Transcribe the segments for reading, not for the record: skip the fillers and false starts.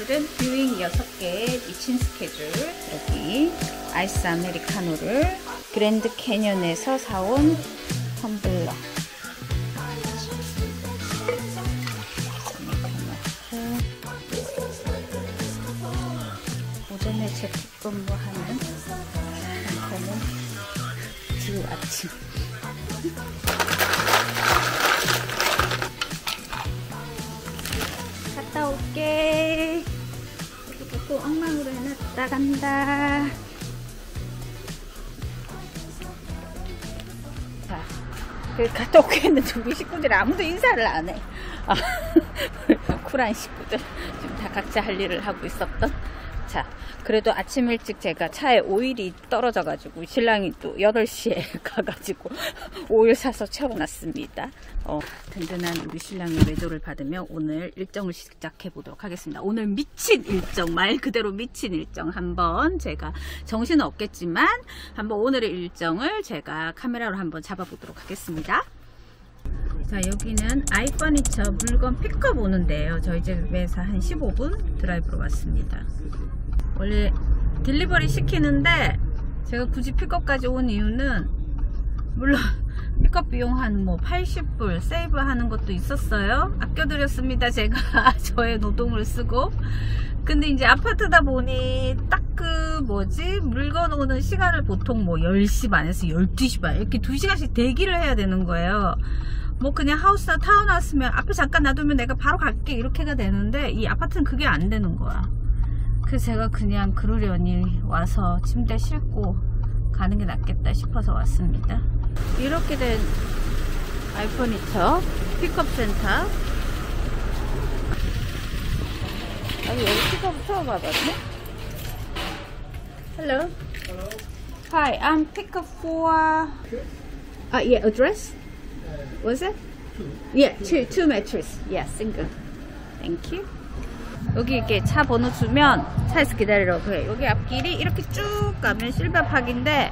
오늘은 뷰잉 6개 미친 스케줄. 여기 아이스 아메리카노를 그랜드 캐년에서 사온 텀블러. 오전에 재택근무하는 남편은 지금 아침. 갔다 올게. 여기도 또 엉망으로 해놨다 간다. 자, 갔다 올게 했는데 우리 식구들이 아무도 인사를 안 해. 쿨한 식구들 지금 다 각자 할 일을 하고 있었던. 자, 그래도 아침 일찍 제가 차에 오일이 떨어져가지고 신랑이 또 8시에 가가지고 오일 사서 채워놨습니다. 든든한 우리 신랑의 외조를 받으며 오늘 일정을 시작해 보도록 하겠습니다. 오늘 미친 일정, 말 그대로 미친 일정 한번 제가 정신은 없겠지만 한번 오늘의 일정을 제가 카메라로 한번 잡아보도록 하겠습니다. 자, 여기는 아이퍼니처 물건 픽업 오는데요. 저희 집에서 한 15분 드라이브로 왔습니다. 원래 딜리버리 시키는데 제가 굳이 픽업까지 온 이유는 물론 픽업 비용 한 뭐 80불 세이브 하는 것도 있었어요. 아껴드렸습니다. 제가 저의 노동을 쓰고. 근데 이제 아파트다 보니 딱 그 뭐지 물건 오는 시간을 보통 뭐 10시 반에서 12시 반 이렇게 2시간씩 대기를 해야 되는 거예요. 뭐 그냥 하우스나 타운하우스면 앞에 잠깐 놔두면 내가 바로 갈게 이렇게가 되는데 이 아파트는 그게 안 되는 거야. 그래서 제가 그냥 그러려니 와서 침대 싣고 가는 게 낫겠다 싶어서 왔습니다. 이렇게 된 아이퍼니처 픽업 센터. 아니, 여기 픽업 처음 와봤네? Hello. Hello. Hi, I'm pick up for yeah, address? Was it? Yeah, two mattress. Yeah, single. Thank you. 여기 이렇게 차 번호 주면 차에서 기다리라고 해. 여기 앞길이 이렇게 쭉 가면 실버팍인데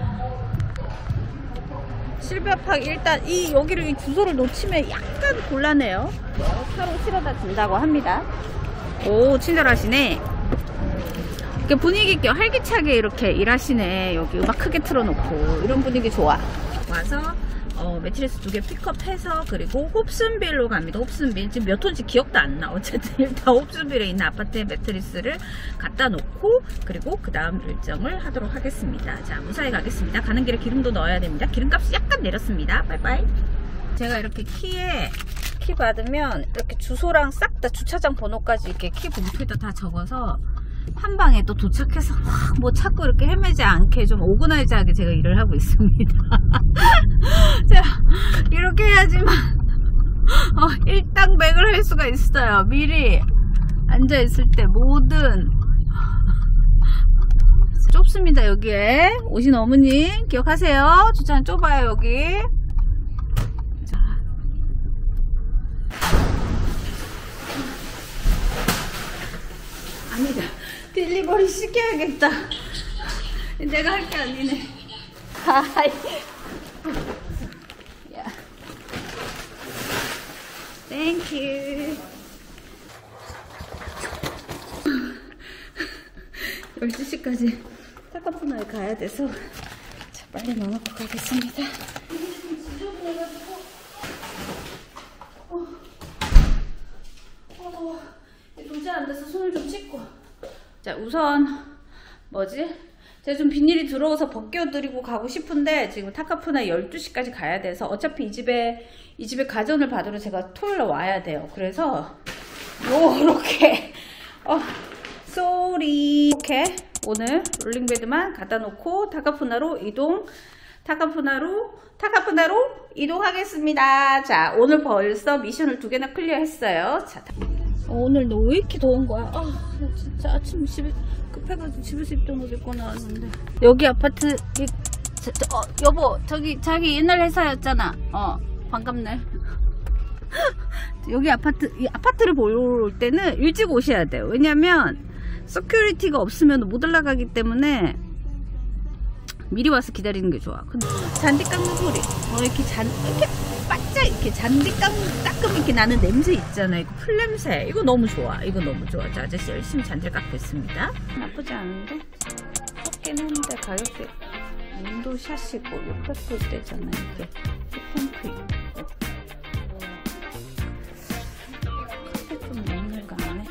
실버팍 일단 여기를 이 주소를 놓치면 약간 곤란해요. 차로 실어다 준다고 합니다. 오, 친절하시네. 이렇게 분위기 있게 활기차게 이렇게 일하시네. 여기 음악 크게 틀어놓고 이런 분위기 좋아. 와서 매트리스 2개 픽업해서 그리고 홉슨빌로 갑니다. 홉슨빌 지금 몇 호인지 기억도 안 나. 어쨌든 일단 홉슨빌에 있는 아파트에 매트리스를 갖다 놓고 그리고 그 다음 일정을 하도록 하겠습니다. 자, 무사히 가겠습니다. 가는 길에 기름도 넣어야 됩니다. 기름값이 약간 내렸습니다. 빠이빠이. 제가 이렇게 키 받으면 이렇게 주소랑 싹 다 주차장 번호까지 이렇게 키 봉투에다 다 적어서 한 방에 또 도착해서 확 뭐 찾고 이렇게 헤매지 않게 좀 오그나이즈하게 제가 일을 하고 있습니다. 자, 이렇게 해야지만 일당백을 할 수가 있어요. 미리 앉아있을 때 뭐든. 좁습니다. 여기에 오신 어머님 기억하세요. 주차장 좁아요. 여기. 자. 아니다. 딜리버리 시켜야겠다. 내가 할 게 아니네. 하이. 야. 땡큐. 12시까지 타카푸나에 가야 돼서 자, 빨리 넣어놓고 가겠습니다. 도저히 안 돼서 손을 좀 씻고. 자, 우선 뭐지? 제가 좀 빈일이 들어와서 벗겨드리고 가고 싶은데 지금 타카푸나 12시까지 가야 돼서 어차피 이 집에 가전을 받으러 제가 토요일에 와야 돼요. 그래서 요렇게 쏘리 이렇게 오늘 롤링베드만 갖다 놓고 타카푸나로 이동하겠습니다. 자, 오늘 벌써 미션을 2개나 클리어했어요. 자, 오늘 너 왜 이렇게 더운 거야? 진짜 아침 집에 급해가지고 집에서 입던 옷 입고 나왔는데. 여기 아파트 여보, 저기 자기 옛날 회사였잖아. 반갑네. 여기 아파트를 보러 올 때는 일찍 오셔야 돼요. 왜냐면 서큐리티가 없으면 못 올라가기 때문에 미리 와서 기다리는 게 좋아. 근데 잔디 깎는 소리. 이렇게 바짝 이렇게 잔디 깎으면 이렇게 나는 냄새 있잖아요. 이거 풀냄새. 이거 너무 좋아. 이거 너무 좋아. 자, 아저씨 열심히 잔디를 깎고 있습니다. 나쁘지 않은데? 깎긴 했는데 가격이 윈도샷이고 옆에 볼 때잖아요. 이게 핑크 있고. 카페 좀 넣는 거 안 해?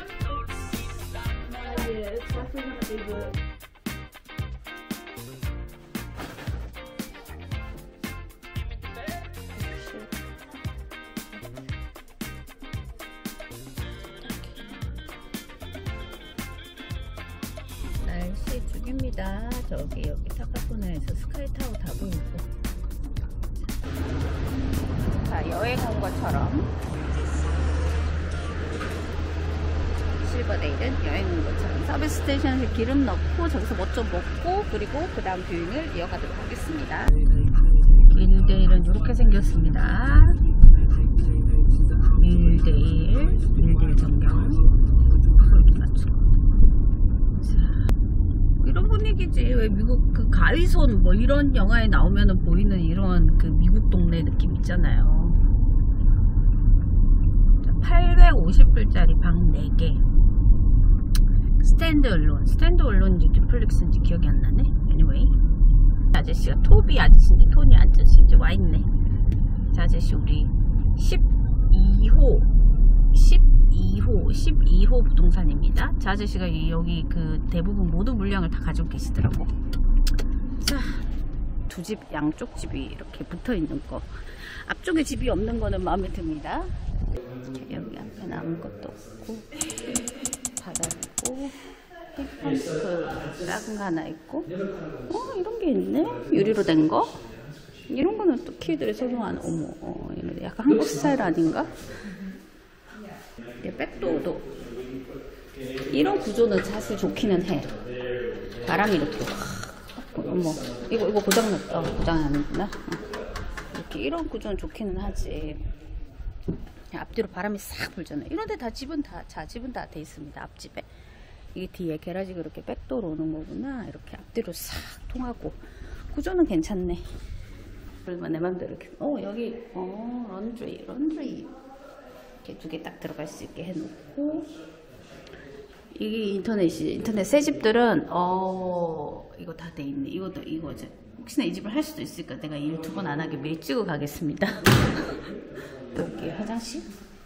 날씨 죽입니다. 여기 타카푸나에서 스카이타워 다 보이고. 자, 여행 온 것처럼 실버데일은 여행 온 것처럼 서비스 스테이션에서 기름 넣고 저기서 뭐 좀 먹고 그리고 그 다음 뷰잉을 이어가도록 하겠습니다. 윌데일은 이렇게 생겼습니다. 윌데일 전경 소리 맞추고. 이런 분위기지. 왜 미국 그 가위손 뭐 이런 영화에 나오면은 보이는 이런 그 미국 동네 느낌 있잖아요. 850불짜리 방 4개. 스탠드 얼론인지 듀플렉스인지 기억이 안 나네. anyway. 아저씨가 토비 아저씨인지 토니 아저씨인지 와있네. 자, 아저씨 우리 12호 부동산입니다. 저 아저씨가 여기 그 대부분 모두 물량을 다 가지고 계시더라고. 자, 두 집 양쪽 집이 이렇게 붙어 있는 거. 앞쪽에 집이 없는 거는 마음에 듭니다. 여기 앞에는 아무것도 없고 바닥이고 핑크 작은 거 하나 있고. 이런 게 있네. 유리로 된 거. 이런 거는 또 키들이 소중한. 어머, 이런 약간 한국 스타일 아닌가? 백도어도 이런 구조는 사실 좋기는 해. 바람이 이렇게 어머, 이거 고장났다. 고장이 아니구나. 이렇게 이런 구조는 좋기는 하지. 앞뒤로 바람이 싹 불잖아요. 이런데 다 집은 다 돼 있습니다. 앞집에 이게 뒤에 게라지가 이렇게 백도어로 오는 거구나. 이렇게 앞뒤로 싹 통하고 구조는 괜찮네. 그리고 내 맘대로 이렇게 여기 런드리 이렇게 두 개 딱 들어갈 수 있게 해놓고. 이게 인터넷 새 집들은 이거 다 돼 있네. 이거 이제 혹시나 이 집을 할 수도 있으니까 내가 일 2번 안 하게 매일 찍어 가겠습니다. 여기 화장실,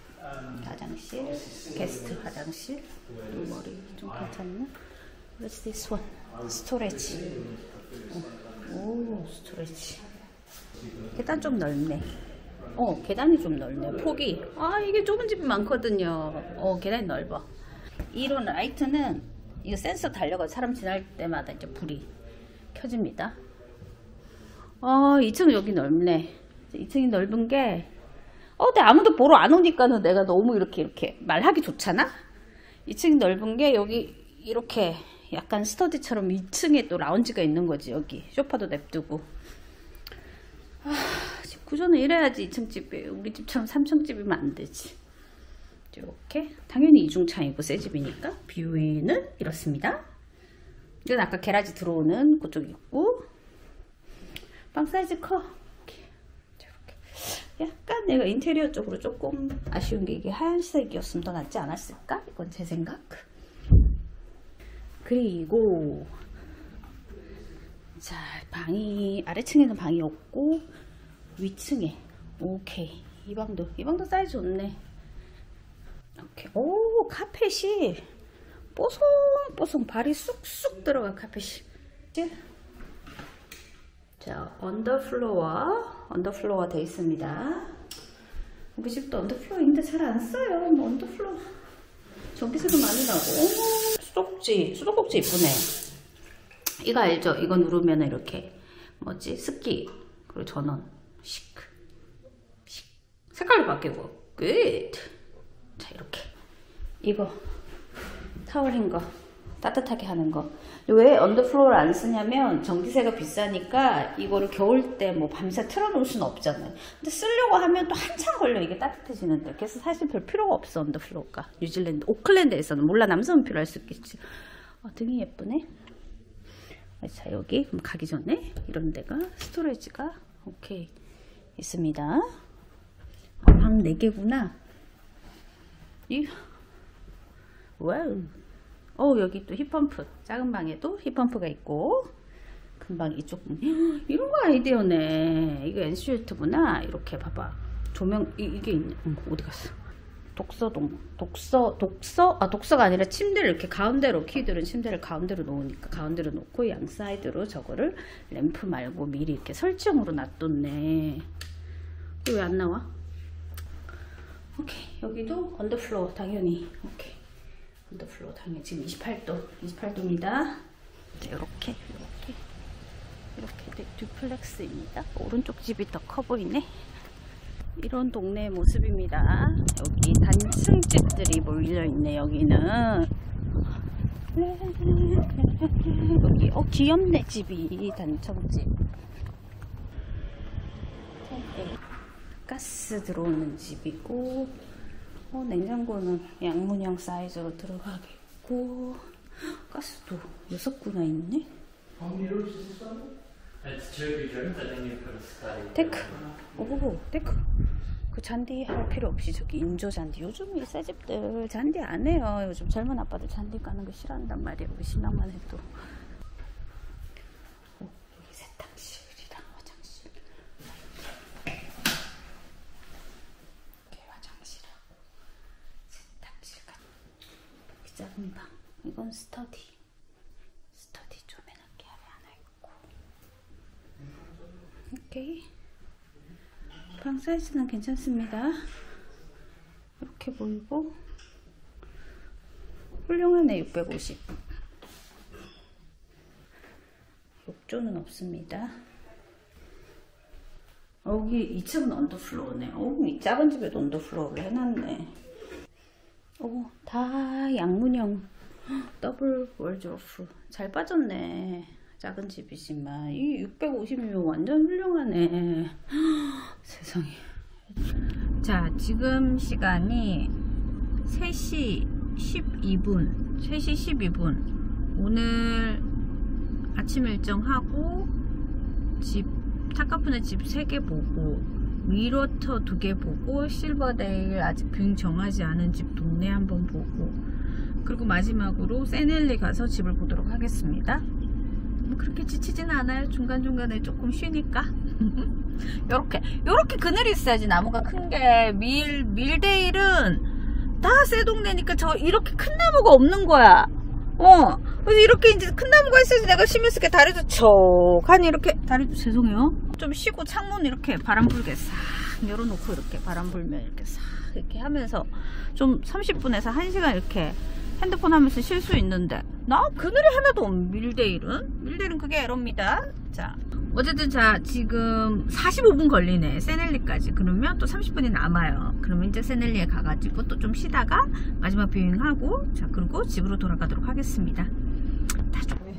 게스트 화장실. 머리 좀 괜찮나? What's this one? 스토레지. 오, 스토레지. 계단 좀 넓네. 계단이 좀 넓네. 폭이. 이게 좁은 집이 많거든요. 계단이 넓어. 이런 라이트는 이거 센서 달려가지고 사람 지날 때마다 이제 불이 켜집니다. 2층 여기 넓네. 2층이 넓은 게 근데 아무도 보러 안 오니까는 내가 너무 이렇게 말하기 좋잖아. 2층이 넓은 게 여기 이렇게 약간 스터디처럼 2층에 또 라운지가 있는 거지. 여기 소파도 냅두고. 집 구조는 이래야지. 2층 집이 우리 집처럼 3층 집이면 안 되지. 이렇게 당연히 이중창이고 새 집이니까. 뷰에는 이렇습니다. 이건 아까 게라지 들어오는 그쪽 있고. 방 사이즈 커. 약간 내가 인테리어 쪽으로 조금 아쉬운 게 이게 하얀색이었으면 더 낫지 않았을까? 이건 제 생각. 그리고 자, 방이 아래층에는 방이 없고 위층에 오케이. 이 방도 사이즈 좋네. 이렇게 카펫이 뽀송뽀송 발이 쑥쑥 들어가. 카펫이. 자, 언더플로어 돼 있습니다. 우리 집도 언더플로어인데 잘 안 써요. 언더플로어 전기세도 많이 나고. 수도꼭지 이쁘네. 이거 알죠? 이거 누르면 이렇게 습기 그리고 전원 식 색깔도 바뀌고 굿. 자, 이렇게 이거 타월 행거 따뜻하게 하는 거. 왜 언더플로어를 안 쓰냐면 전기세가 비싸니까 이거를 겨울 때 밤새 틀어놓을 수는 없잖아요. 근데 쓰려고 하면 또 한참 걸려. 이게 따뜻해지는데. 그래서 사실 별 필요가 없어. 언더플로어가 뉴질랜드 오클랜드에서는. 몰라, 남성은 필요할 수 있겠지. 등이 예쁘네. 자, 여기 그럼 가기 전에 이런 데가 스토리지가 오케이 있습니다. 방 4개구나. 와우. 여기 또 힙펌프. 작은 방에도 힙펌프가 있고, 큰 방 이쪽. 이런 거 아이디어네. 이거 엔슈트구나. 이렇게 봐봐. 조명, 이게 있네. 어디 갔어? 독서가 아니라 침대를 이렇게 가운데로, 키들은 침대를 가운데로 놓으니까 가운데로 놓고 양 사이드로 저거를 램프 말고 미리 이렇게 설정으로 놔뒀네. 이거 왜 안 나와? 오케이. 여기도 언더플로어 당연히. 오케이. 언더플로어 당연히 지금 28도입니다. 이렇게 듀플렉스입니다. 오른쪽 집이 더 커 보이네. 이런 동네의 모습입니다. 여기 단층 집들이 몰려있네. 여기는 여기 귀엽네. 집이 단층집. 가스 들어오는 집이고, 냉장고는 양문형 사이즈로 들어가겠고, 가스도 6구나 있네. 데크. 오, 데크. 그 잔디 할 필요 없이 저기 인조 잔디. 요즘 이 새 집들 잔디 안 해요. 요즘 젊은 아빠들 잔디 까는 거 싫어한단 말이에요. 우리 신랑만 해도. 여기 세탁실이랑 화장실. 이렇게 화장실하고 세탁실까지. 이렇게 작은 방. 이건 스터디. 조그맣게 하나 있고. 오케이. 방 사이즈는 괜찮습니다. 이렇게 보이고, 훌륭하네. 650. 욕조는 없습니다. 여기 2층은 언더플로어네. 이 작은 집에도 언더플로어를 해놨네. 다 양문형 더블 월드로프. 잘 빠졌네. 작은 집이지만 이 650이면 완전 훌륭하네. 세상에. 자, 지금 시간이 3시 12분. 오늘 아침 일정하고 타카푸네 집 3개 보고, 미러터 2개 보고, 실버데일 아직 뷰잉 정하지 않은 집 동네 한번 보고, 그리고 마지막으로 세넬리 가서 집을 보도록 하겠습니다. 그렇게 지치지는 않아요. 중간중간에 조금 쉬니까. 요렇게 그늘이 있어야지. 나무가 큰 게. 밀데일은 다 새 동네니까 이렇게 큰 나무가 없는 거야. 그래서 이렇게 이제 큰 나무가 있어야지 내가 쉬면서 이렇게 다리도 척하니 이렇게 다리도, 죄송해요. 좀 쉬고 창문 이렇게 바람 불게 싹 열어놓고 이렇게 바람 불면 이렇게 싹 이렇게 하면서 좀 30분에서 1시간 이렇게 핸드폰 하면서 쉴 수 있는데, 나 그늘이 하나도 없는 밀데일은 그게 에러입니다. 자, 어쨌든 지금 45분 걸리네. 세넬리까지. 그러면 또 30분이 남아요. 그러면 이제 세넬리에 가가지고 또 좀 쉬다가 마지막 뷰잉하고, 자, 그리고 집으로 돌아가도록 하겠습니다. 다 좋아요.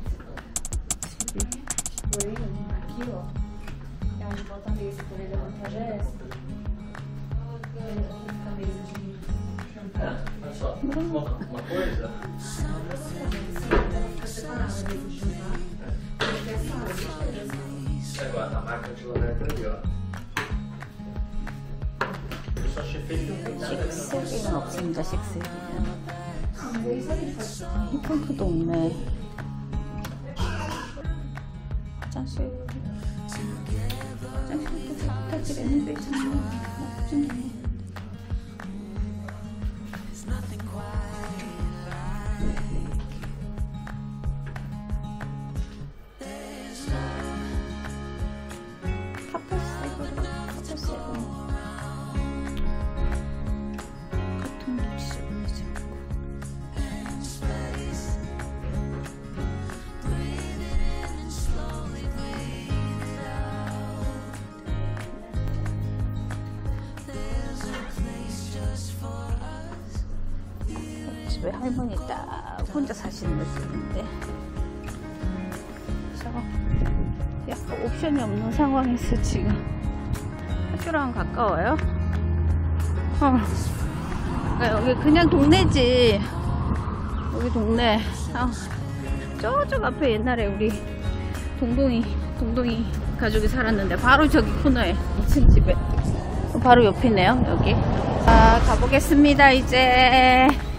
Uma coisa. Agora a marca de lanterna ali, ó. Eu só achei feito 식세기는 없습니다. 식세기는. 펌프도 없네. 화장실도 세탁기랬는데 참 나쁘네. 집에 할머니 딱 혼자 사시는 느낌인데, 약간 옵션이 없는 상황에서 지금 학교랑 가까워요. 여기 그냥 동네지. 여기 동네. 저쪽 앞에 옛날에 우리 동동이 가족이 살았는데, 바로 저기 코너에 2층 집에 바로 옆이네요, 여기. 자, 가보겠습니다, 이제.